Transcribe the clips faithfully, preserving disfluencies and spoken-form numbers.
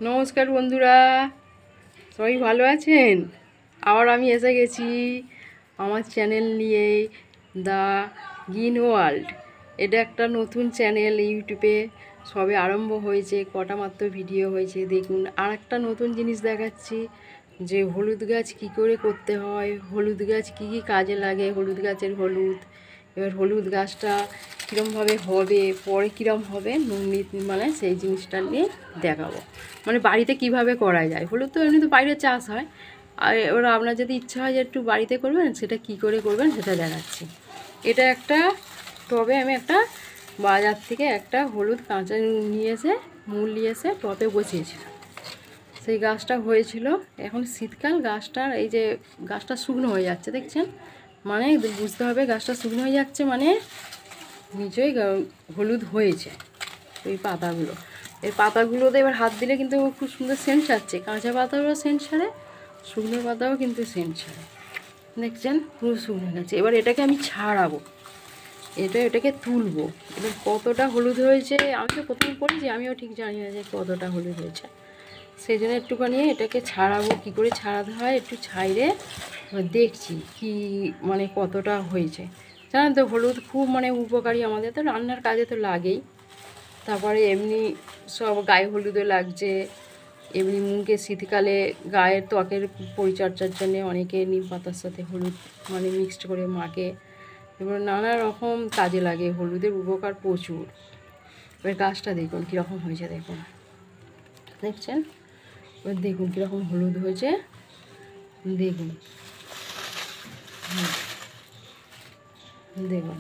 নমস্কার বন্ধুরা, সবাই ভালো আছেন? আবার আমি এসে গেছি আমার চ্যানেল নিয়ে, দ্য গ্রিন ওয়ার্ল্ড। এটা একটা নতুন চ্যানেল, ইউটিউবে সবে আরম্ভ হয়েছে, কটা মাত্র ভিডিও হয়েছে। দেখুন, আর একটা নতুন জিনিস দেখাচ্ছি যে হলুদ গাছ কি করে করতে হয়, হলুদ গাছ কি কি কাজে লাগে, হলুদ গাছের হলুদ। এবার হলুদ গাছটা কীরমভাবে হবে, পরে কীরম হবে, মানে সেই জিনিসটা নিয়ে দেখাবো। মানে বাড়িতে কিভাবে করা যায়। হলুদ তো এমনি তো বাইরে চাষ হয়, আর এবার আপনার যদি ইচ্ছা হয় যে একটু বাড়িতে করবেন, সেটা কি করে করবেন সেটা দেখাচ্ছি। এটা একটা টবে আমি একটা বাজার থেকে একটা হলুদ কাঁচা নিয়ে এসে মূল নিয়ে এসে টবে বসিয়েছিলাম। সেই গাছটা হয়েছিল, এখন শীতকাল, গাছটার এই যে গাছটা শুকনো হয়ে যাচ্ছে দেখছেন, মানে বুঝতে হবে গাছটা শুকনো হয়ে যাচ্ছে মানে নিচেই হলুদ হয়েছে ওই পাতাগুলো। এই পাতাগুলোতে এবার হাত দিলে কিন্তু খুব সুন্দর সেন্ট ছাড়ছে, কাঁচা পাতারও সেন্ট ছাড়ে, শুকনো পাতাও কিন্তু সেন্ট ছাড়ে। দেখছেন পুরো শুকনো গেছে। এবার এটাকে আমি ছাড়াবো, এটা এটাকে তুলবো। এবার কতটা হলুদ হয়েছে আমি তো প্রথম করেছি, আমিও ঠিক জানি না যে কতটা হলুদ হয়েছে। সেই জন্য একটুখানি এটাকে ছাড়াবো, কী করে ছাড়াতে হয় একটু ছাইড়ে দেখছি কি মানে কতটা হয়েছে। জানেন তো হলুদ খুব মানে উপকারী, আমাদের তো রান্নার কাজে তো লাগেই। তারপরে এমনি সব গায়ে হলুদও লাগছে, এমনি মুখে শীতকালে গায়ের ত্বকের পরিচর্যার জন্যে অনেকে নিম পাতার সাথে হলুদ মানে মিক্সড করে মাখে। এবার নানা রকম কাজে লাগে, হলুদের উপকার প্রচুর। এবার গাছটা দেখুন কীরকম হয়েছে, দেখুন দেখছেন, এবার দেখুন কীরকম হলুদ হয়েছে, দেখুন দেখুন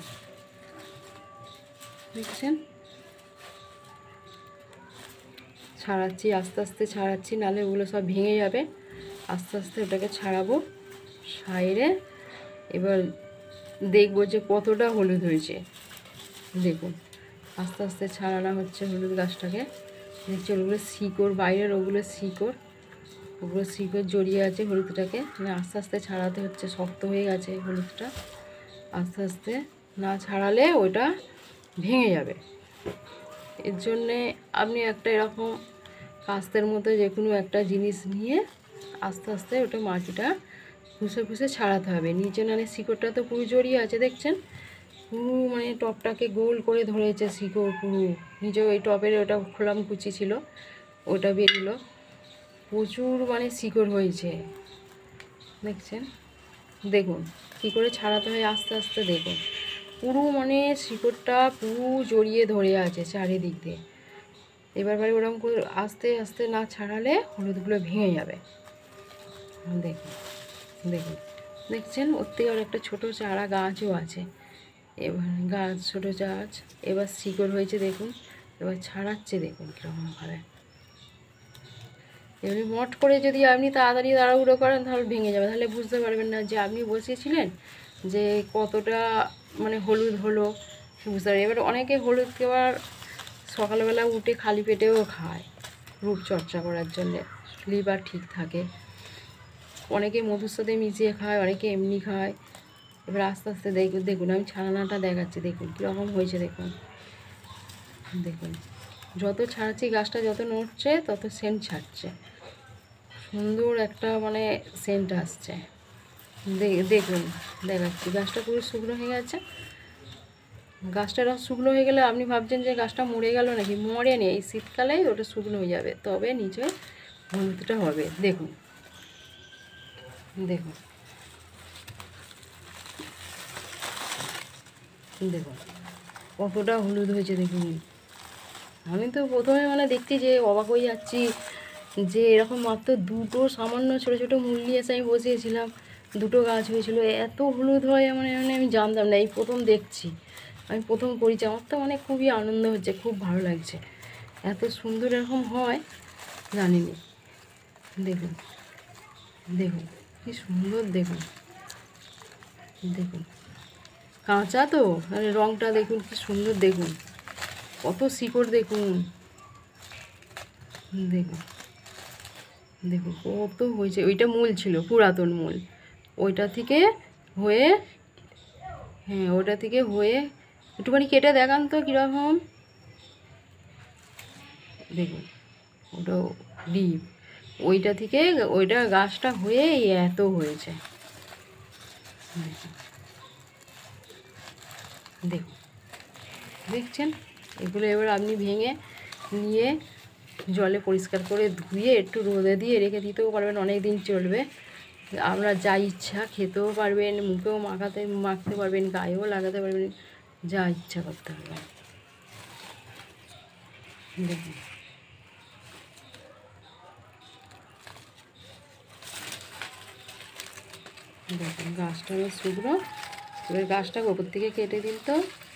দেখছেন। ছাড়াচ্ছি আস্তে আস্তে ছাড়াচ্ছি, নাহলে ওগুলো সব ভেঙে যাবে। আস্তে আস্তে ওটাকে ছাড়াবো সাইডে। এবার দেখবো যে কতটা হলুদ হয়েছে। দেখুন আস্তে আস্তে ছাড়ানো হচ্ছে হলুদ গাছটাকে। দেখছি ওগুলো শিকড়, বাইরের ওগুলো শিকড়, ওগুলো শিকড় জড়িয়ে আছে হলুদটাকে, মানে আস্তে আস্তে ছাড়াতে হচ্ছে, শক্ত হয়ে গেছে হলুদটা। আস্তে আস্তে না ছাড়ালে ওটা ভেঙে যাবে। এর জন্যে আপনি একটা এরকম কাস্তের মতো যে কোনো একটা জিনিস নিয়ে আস্তে আস্তে ওটা মাটিটা ফুসে ফুসে ছাড়াতে হবে। নিচে নালে শিকড়টা তো পুরো জড়িয়ে আছে, দেখছেন পুরো মানে টপটাকে গোল করে ধরেছে শিকড় পুরো। নিচে ওই টপের ওটা খোলাম কুচি ছিল, ওটা বেরিলো, প্রচুর মানে শিকড় হয়েছে দেখছেন। দেখুন কী করে ছাড়াতে হয় আস্তে আস্তে, দেখুন পুরো মানে শিকড়টা পুরো জড়িয়ে ধরে আছে চারিদিক দিয়ে। এবার বারে ওরকম করে আস্তে আস্তে না ছাড়ালে হলুদগুলো ভেঙে যাবে। দেখুন দেখুন দেখছেন, ওর থেকে আর একটা ছোটো চারা গাছও আছে। এবার গাছ ছোটো গাছ, এবার শিকড় হয়েছে দেখুন, এবার ছাড়াচ্ছে দেখুন কীরকমভাবে। এমনি মট করে যদি আপনি তাড়াতাড়ি তাড়াহুড়ো করেন তাহলে ভেঙে যাবে, তাহলে বুঝতে পারবেন না যে আপনি বসিয়েছিলেন যে কতটা মানে হলুদ হলো, বুঝতে পারবেন। এবার অনেকে হলুদকে আবার সকালবেলা উঠে খালি পেটেও খায় রূপচর্চা করার জন্যে, লিভার ঠিক থাকে। অনেকে মধুর সাথে মিশিয়ে খায়, অনেকে এমনি খায়। এবার আস্তে আস্তে দেখুন দেখুন আমি ছানাটা দেখাচ্ছি, দেখুন কীরকম হয়েছে, দেখুন দেখুন যত ছাড়াচ্ছি গাছটা যত নড়ছে তত সেন্ট ছাড়ছে, সুন্দর একটা মানে সেন্ট আসছে। দেখুন দেখাচ্ছি, গাছটা পুরো শুকনো হয়ে গেছে। গাছটা শুকনো হয়ে গেলে আপনি ভাবছেন যে গাছটা মরে গেল নাকি, মরে নেই, এই শীতকালেই ওটা শুকনো হয়ে যাবে, তবে নিচে হলুদটা হবে। দেখুন দেখুন দেখুন কতটা হলুদ হয়েছে দেখুন। আমি তো প্রথমে মানে দেখছি যে অবাক হয়ে যাচ্ছি যে এরকম মাত্র দুটো সামান্য ছোটো ছোটো মূল নিয়ে এসে আমি বসিয়েছিলাম, দুটো গাছ হয়েছিল, এত হলুদ হয় মানে মানে আমি জানতাম না, এই প্রথম দেখছি, আমি প্রথম করেছি। আমার তো মানে খুবই আনন্দ হচ্ছে, খুব ভালো লাগছে, এত সুন্দর এরকম হয় জানিনি। দেখুন দেখুন কি সুন্দর, দেখুন দেখুন কাঁচা তো মানে রঙটা দেখুন কি সুন্দর, দেখুন কত শিকড়, দেখুন দেখুন দেখুন কত হয়েছে। ওইটা মূল ছিল, পুরাতন মূল, ওইটা থেকে হয়ে, হ্যাঁ ওটা থেকে হয়ে একটুখানি কেটে দেখান তো কীরকম, দেখুন ওটা ডিপ, ওইটা থেকে ওইটা গাছটা হয়ে এত হয়েছে। দেখুন, দেখছেন? এগুলো এবার আপনি ভেঙে নিয়ে জলে পরিষ্কার করে ধুয়ে একটু রোদে দিয়ে রেখে দিতেও পারবেন, অনেক দিন চলবে। আমরা যা ইচ্ছা খেতেও পারবেন, মুখেও মাখাতে মাখতে পারবেন, গায়েও লাগাতে পারবেন, যা ইচ্ছা করতে পারবেন। দেখুন, দেখুন গাছটা হলো শুকনো। এবার গাছটা গোবর থেকে কেটে দিন তো।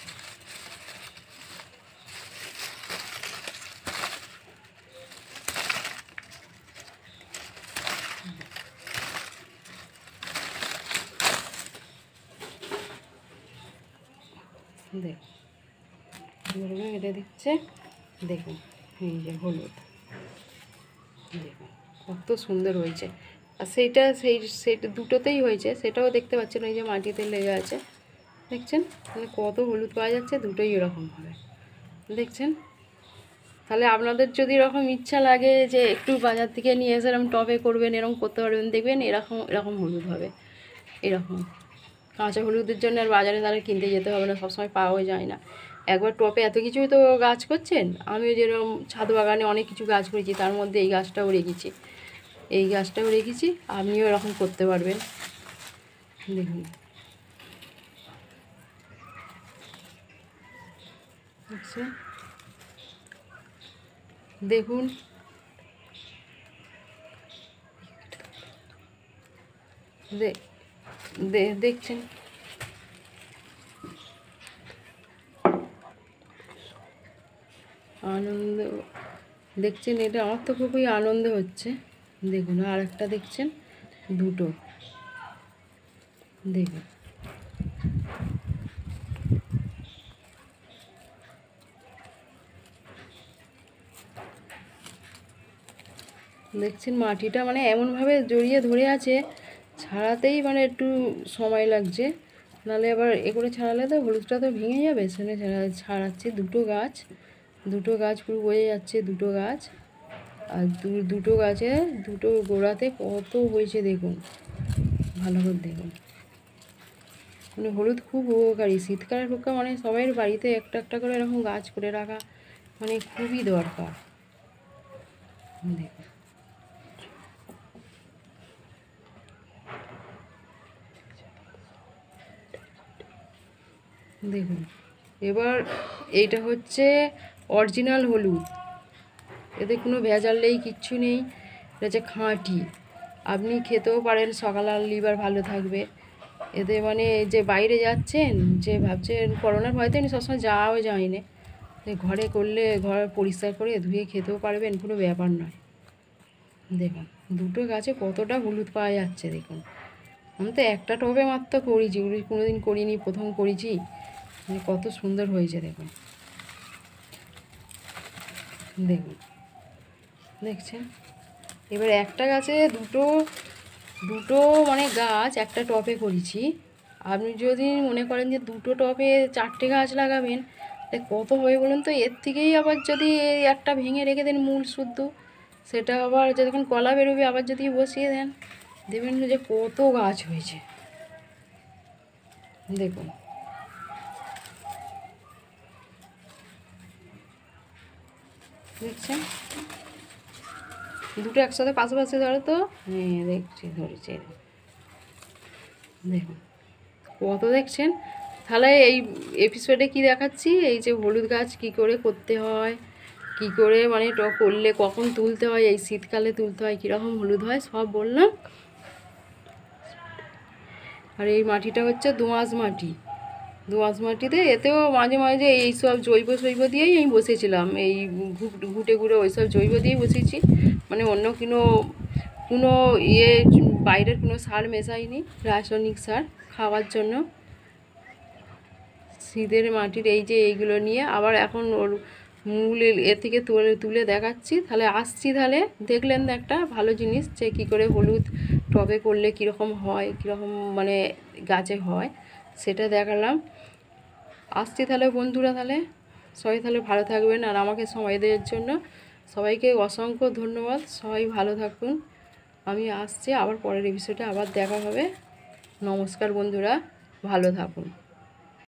দেখুন কেটে দিচ্ছে। দেখুন এই যে হলুদ, দেখুন কত সুন্দর হয়েছে। আর সেইটা সেই সেইটা দুটোতেই হয়েছে, সেটাও দেখতে পাচ্ছেন ওই যে মাটিতে লেগে আছে, দেখছেন? মানে কত হলুদ পাওয়া যাচ্ছে, দুটোই এরকম হবে, দেখছেন? তাহলে আপনাদের যদি এরকম ইচ্ছা লাগে যে একটু বাজার থেকে নিয়ে এসে এরকম টবে করবেন, এরকম করতে পারবেন, দেখবেন এরকম এরকম হলুদ হবে। এরকম কাঁচা হলুদের জন্য আর বাজারে তারা কিনতে যেতে হবে না, সবসময় পাওয়া যায় না। একবার টপে এত কিছুই তো গাছ করছেন, আমিও যেরকম ছাদ বাগানে অনেক কিছু গাছ করেছি, তার মধ্যে এই গাছটাও রেখেছি, এই গাছটাও রেখেছি, আপনিও এরকম করতে পারবেন। দেখুন, আচ্ছা দেখুন, দেখছেন? আনন্দ দেখছেন? এটা আমার তো খুবই আনন্দ হচ্ছে। দেখুন আর একটা দেখছেন, দুটো, দেখুন দেখছেন মাটিটা মানে এমনভাবে জড়িয়ে ধরে আছে, ছাড়াতেই মানে একটু সময় লাগছে, নাহলে আবার এ করে ছাড়ালে তো হলুদটা তো ভেঙে যাবে। সেখানে ছাড়াচ্ছি দুটো গাছ, দুটো গাছ পুরো বোঝা যাচ্ছে, দুটো গাছ। আর দুটো গাছে দুটো গোড়াতে কত হয়েছে দেখুন, ভালো করে দেখুন। মানে হলুদ খুব উপকারী, শীতকালের পক্ষে মানে সবাই বাড়িতে একটা একটা করে এরকম গাছ করে রাখা মানে খুবই দরকার। দেখুন, দেখুন এবার এইটা হচ্ছে অরিজিনাল হলুদ, এতে কোনো ভেজাল নেই, কিচ্ছু নেই, এটা হচ্ছে খাঁটি। আপনি খেতেও পারেন, সকাল আর লিভার ভালো থাকবে এতে। মানে যে বাইরে যাচ্ছেন, যে ভাবছেন করোনার ভয়তে আমি সবসময় যাওয়াও যায় না, ঘরে করলে ঘর পরিষ্কার করে ধুয়ে খেতেও পারবেন, কোনো ব্যাপার নয়। দেখুন দুটো গাছে কতটা হলুদ পাওয়া যাচ্ছে, দেখুন। আমি তো একটা টবে মাত্র করেছি, কোনো দিন করিনি, প্রথম করেছি, মানে কত সুন্দর হয়েছে দেখুন। দেখুন, দেখছেন? এবার একটা গাছে দুটো দুটো মানে গাছ একটা টবে করেছি। আপনি যদি মনে করেন যে দুটো টবে চারটে গাছ লাগাবেন, কত হবে বলুন তো? এর থেকেই আবার যদি একটা ভেঙে রেখে দেন মূল শুদ্ধ, সেটা আবার যখন কলা বেরোবে আবার যদি বসিয়ে দেন, দেখবেন যে কত গাছ হয়েছে। দেখুন, দেখছেন? দুটো একসাথে পাশাপাশি ধরো তো, হ্যাঁ দেখছি, ধরেছে, দেখুন কত, দেখছেন? তাহলে এই এপিসোডে কি দেখাচ্ছি, এই যে হলুদ গাছ কি করে করতে হয়, কি করে মানে ট করলে কখন তুলতে হয়, এই শীতকালে তুলতে হয়, কীরকম হলুদ হয়, সব বললাম। আর এই মাটিটা হচ্ছে দোআঁশ মাটি, দোআঁশ মাটিতে এতেও মাঝে মাঝে এই সব জৈব জৈব দিয়েই আমি বসেছিলাম, এই ঘুটে ঘুরে ওই সব জৈব দিয়েই বসেছি, মানে অন্য কোনো কোনো ইয়ে বাইরের কোনো সার মেশাইনি, রাসায়নিক সার খাওয়ার জন্য। শীতের মাটির এই যে এইগুলো নিয়ে আবার এখন ওর মূল এ থেকে তুলে তুলে দেখাচ্ছি। তাহলে আসছি, তাহলে দেখলেন একটা ভালো জিনিস যে কী করে হলুদ টবে করলে কীরকম হয়, কীরকম মানে গাছে হয়, সেটা দেখালাম। আসছি তাহলে বন্ধুরা, তাহলে সবাই তাহলে ভালো থাকবেন, আর আমাকে সময় দেওয়ার জন্য সবাইকে অসংখ্য ধন্যবাদ। সবাই ভালো থাকুন। আমি আসছি, আবার পরের এপিসোডে আবার দেখা হবে। নমস্কার বন্ধুরা, ভালো থাকুন।